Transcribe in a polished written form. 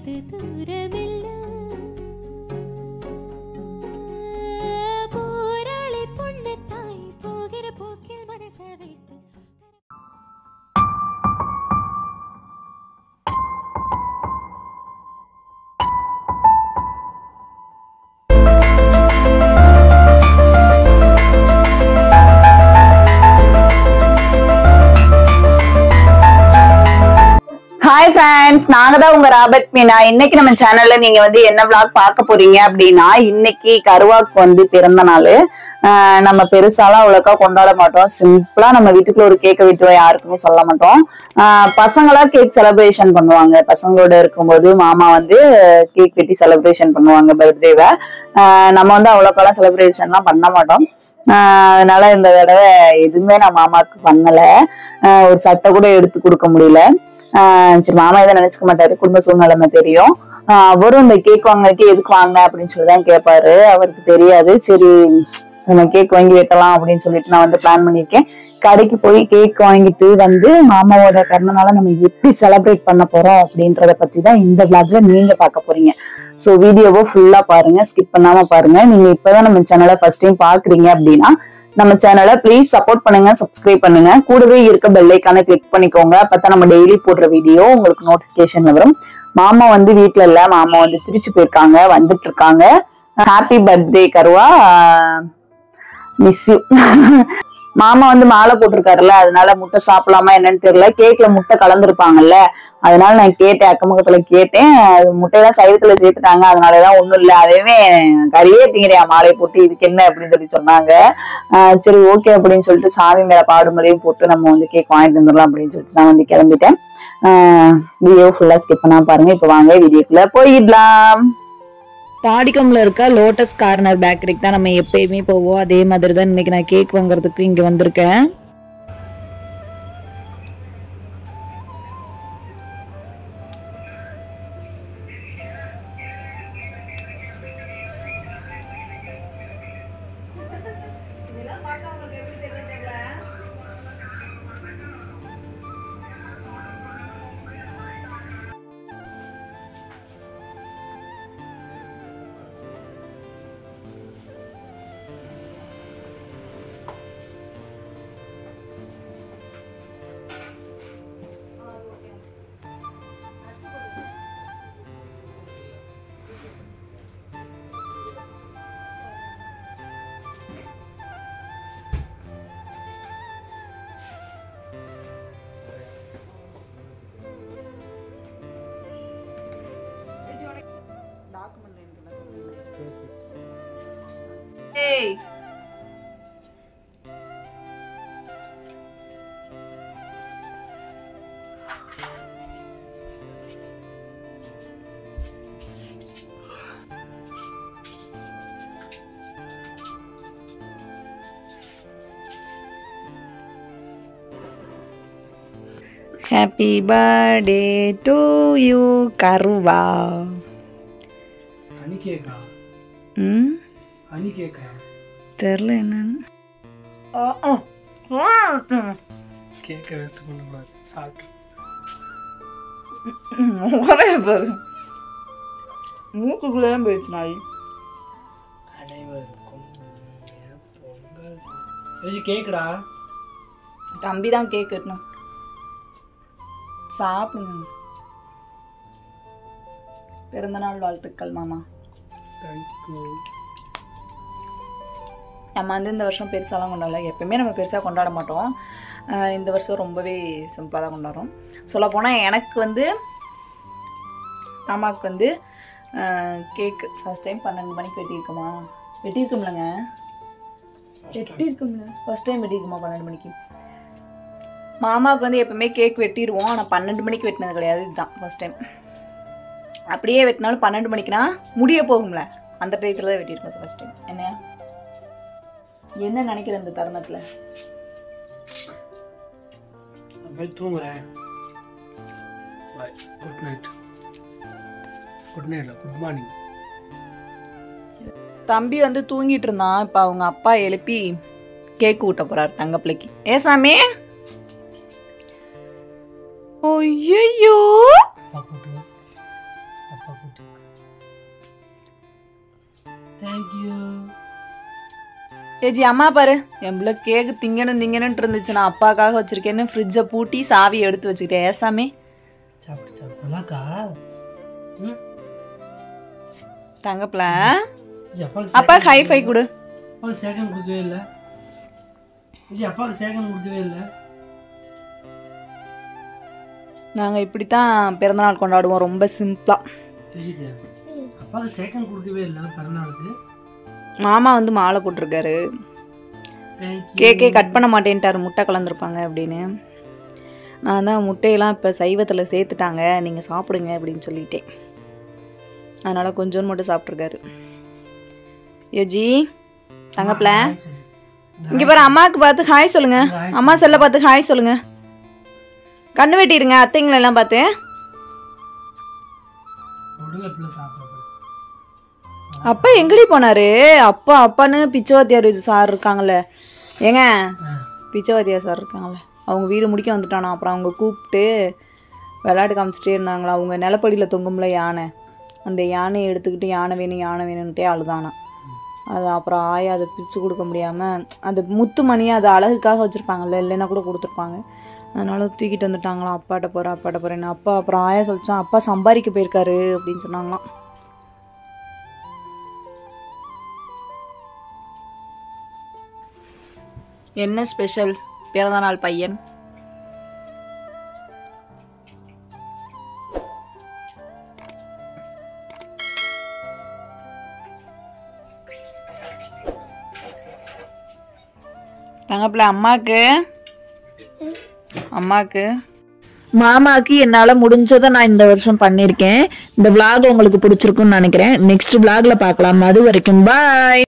அது தூரமில்ல போராளி பொண்ணு தாய் போகிற போக்கில் மனச வைத்து Hi friends, நாங்க தான் உங்க ராபர்ட் மீனா. இன்னைக்கு நம்ம சேனல்ல நீங்க வந்து என்ன vlog பார்க்க போறீங்க அப்படின்னா, இன்னைக்கு கருவாக்கு வந்து பிறந்த நாள். நம்ம பெருசாலாம் அவ்வளோக்கா கொண்டாட மாட்டோம். சிம்பிளா நம்ம வீட்டுக்குள்ள ஒரு கேக்கை விட்டுருவோம், யாருக்குமே சொல்ல மாட்டோம். பசங்களா கேக் செலிப்ரேஷன் பண்ணுவாங்க. பசங்களோட இருக்கும்போது மாமா வந்து கேக் வெட்டி செலிப்ரேஷன் பண்ணுவாங்க பர்த்டேவை. நம்ம வந்து அவ்வளோக்காலாம் செலிப்ரேஷன்லாம் பண்ண மாட்டோம். அதனால இந்த தடவை எதுவுமே நான் மாமாவுக்கு பண்ணல. ஒரு சட்டை கூட எடுத்து கொடுக்க முடியல. சரி, மாமா எதை நினைச்சுக்க மாட்டாரு, குடும்ப சூழ்நிலைமை தெரியும். அவரும் இந்த கேக் வாங்கினதுக்கு எதுக்கு வாங்க அப்படின்னு சொல்லிதான் கேட்பாரு. அவருக்கு தெரியாது. சரி நம்ம கேக் வாங்கி வெட்டலாம் அப்படின்னு சொல்லிட்டு நான் வந்து பிளான் பண்ணியிருக்கேன். கடைக்கு போய் கேக் வாங்கிட்டு வந்து மாமாவோட பிறந்தநாள நம்ம எப்படி செலிப்ரேட் பண்ண போறோம் அப்படின்றத பத்தி தான் இந்த விளாக்ல நீங்க பார்க்க போறீங்க. ஸோ வீடியோவை ஃபுல்லா பாருங்க, ஸ்கிப் பண்ணாம பாருங்க. நீங்க இப்பதான் நம்ம சேனலை ஃபர்ஸ்ட் டைம் பாக்குறீங்க அப்படின்னா நம்ம சேனலை ப்ளீஸ் சப்போர்ட் பண்ணுங்க, சப்ஸ்கிரைப் பண்ணுங்க. கூடவே இருக்க பெல் ஐக்கானை கிளிக் பண்ணிக்கோங்க. அப்பதான் நம்ம டெய்லி போடுற வீடியோ உங்களுக்கு நோட்டிபிகேஷன் வரும். மாமா வந்து வீட்டுல இல்ல, மாமா வந்து திருச்சி போயிருக்காங்க, வந்துட்டு இருக்காங்க. Happy birthday Karuva, miss you. மாமா வந்து மாலை போட்டிருக்காருல்ல, அதனால முட்டை சாப்பிடலாமா என்னன்னு தெரியல. கேக்ல முட்டை கலந்துருப்பாங்கல்ல, அதனால நான் கேட்டேன், அக்கம்பக்கத்துல கேட்டேன். முட்டையெல்லாம் சைவத்துல சேர்த்துட்டாங்க, அதனாலதான் ஒண்ணும் இல்லை, அதுவே கறியே திங்கிறியா மாலையை போட்டு, இதுக்கு என்ன அப்படின்னு சொல்லி சொன்னாங்க. சரி ஓகே அப்படின்னு சொல்லிட்டு சாமி மேல பாடுமலையும் போட்டு நம்ம வந்து கேக் வாங்கிட்டு வந்துடலாம் அப்படின்னு சொல்லிட்டு நான் வந்து கிளம்பிட்டேன். வீடியோ ஃபுல்லா ஸ்கிப் பண்ணாம பாருங்க. இப்ப வாங்க வீடியோக்குள்ள போயிடலாம். தாடிக்கம்ல இருக்க லோட்டஸ் கார்னர் பேக்கரிக்கு தான் நம்ம எப்பயுமே போவோம். அதே மாதிரி தான் இன்னைக்கு நான் கேக் வாங்குறதுக்கு இங்க வந்திருக்கேன். Hey. Happy birthday to you Karuva. Honey கேக்கா? ஹனி கேக்கா? தெரியல என்னன்னு. கேக்கை வேஸ்ட் பண்ணக்கூடாது, சாப்பிட்டு மூக்குக்குள்ளே போயிடுச்சு நாய். அனைவருக்கும் பொங்கல். கேக்குடா? தம்பி தான் கேக் கட்டணும். சாப்பிடுங்க. பிறந்தநாள் வாழ்த்துக்கள் மாமா. தேங்க்யூ. நம்ம வந்து இந்த வருஷம் பெருசாலாம் கொண்டாடல. எப்பயுமே நம்ம பெருசாக கொண்டாட மாட்டோம். இந்த வருஷம் ரொம்பவே சிம்பிளாக தான் கொண்டாடுறோம். சொல்லப்போனால் எனக்கு வந்து மாமாவுக்கு வந்து கேக்கு ஃபர்ஸ்ட் டைம் 12 மணிக்கு வெட்டியிருக்குமா? வெட்டியிருக்கும்லங்க, வெட்டியிருக்கும்ல. ஃபர்ஸ்ட் டைம் வெட்டியிருக்குமா 12 மணிக்கு? மாமாவுக்கு வந்து எப்பவுமே கேக் வெட்டிடுவோம், ஆனால் 12 மணிக்கு வெட்டினது கிடையாது. இதுதான் ஃபர்ஸ்ட் டைம். அப்படியே வெட்டினாலும் 12 மணிக்குனா முடிய போகும்ல, அந்த டயத்தில் தான் வெட்டியிருக்கோம் ஃபர்ஸ்ட் டைம். என்ன நினைக்கிற இந்த தருணத்தில்? போய் தூங்குறேன். Bye, good night. Good night இல்லை, குட் மார்னிங். தம்பி வந்து தூங்கிட்டு இருந்தான். இப்போ அவங்க அப்பா எழுப்பி கேக் ஊட்ட போறாரு தங்க பிள்ளைக்கு. ஏ சாமி, ஐயோ தேங்க்யூ. ஏஜி அம்மா பாரு என் பிள்ளை கேக்கு திங்கணும்னு இருந்துச்சு. நான் அப்பாக்காக வச்சிருக்கேன்னு ஃப்ரிட்ஜை பூட்டி சாவி எடுத்து வச்சுக்கிட்டேன். ஏசாமே சாப்பிட்டு சாப்பிட்டு நல்லாக்கா. தங்கப்பில அப்பா ஹைஃபை கொடு. அப்பாவுக்கு சேகம் கொடுக்கவே இல்லை. அப்பாவுக்கு சேகம் கொடுக்கவே இல்லை. நாங்கள் இப்படித்தான் பிறந்தநாள் கொண்டாடுவோம், ரொம்ப சிம்பிளா. அப்பாவுக்கு சேகம் கொடுக்கவே இல்லை பிறந்தநாளுக்கு. மாமா வந்து மாலை போட்டிருக்காரு. கேக்கே கட் பண்ண மாட்டேன்ட்டாரு, முட்டை கலந்துருப்பாங்க அப்படின்னு. நான் தான் முட்டையெல்லாம் இப்போ சைவத்தில் சேர்த்துட்டாங்க, நீங்கள் சாப்பிடுங்க அப்படின்னு சொல்லிட்டேன். அதனால் கொஞ்சோண்டு மட்டும் சாப்பிட்ருக்காரு. யோஜி தங்கப்பில இங்கே பாரு, அம்மாவுக்கு பார்த்து ஹாய் சொல்லுங்க. அம்மா செல்ல பார்த்து ஹாய் சொல்லுங்க. கண்ணு வெட்டிடுங்க அத்தைங்களெல்லாம் பார்த்து. அப்பா எங்கடி போனாரு? அப்பா அப்பான்னு பிச்சைவாத்தியார் சார் இருக்காங்கல்ல, ஏங்க பிச்சைவாத்தியார் சார் இருக்காங்கல்ல, அவங்க வீடு முடிக்க வந்துட்டானா. அப்புறம் அவங்க கூப்பிட்டு விளையாட்டு காமிச்சிட்டே இருந்தாங்களா. அவங்க நிலப்படியில் தொங்கும்ல யானை, அந்த யானையை எடுத்துக்கிட்டு யானை வேணும்ன்ட்டே அழுதானா. அது அப்புறம் ஆயா அதை பிரித்து கொடுக்க முடியாமல் அந்த முத்து மணியை அதை அழகுக்காக வச்சுருப்பாங்கல்ல, இல்லைன்னா கூட கொடுத்துருப்பாங்க. அதனால தூக்கிட்டு வந்துட்டாங்களாம். அப்பாட்ட போகிறேன்னு. அப்பா அப்புறம் ஆயா சொல்லிச்சான், அப்பா சம்பாதிக்க போயிருக்காரு அப்படின்னு சொன்னாங்களாம். என்ன ஸ்பெஷல் பிறந்தநாள் பையன்? தங்கப்பிள்ள அம்மாக்கு மாமாக்கு என்னால் முடிஞ்சதை நான் இந்த வருஷம் பண்ணியிருக்கேன். இந்த vlog உங்களுக்கு பிடிச்சிருக்குன்னு நினைக்கிறேன். நெக்ஸ்ட் vlogல பார்க்கலாம். அது வரைக்கும் பாய்.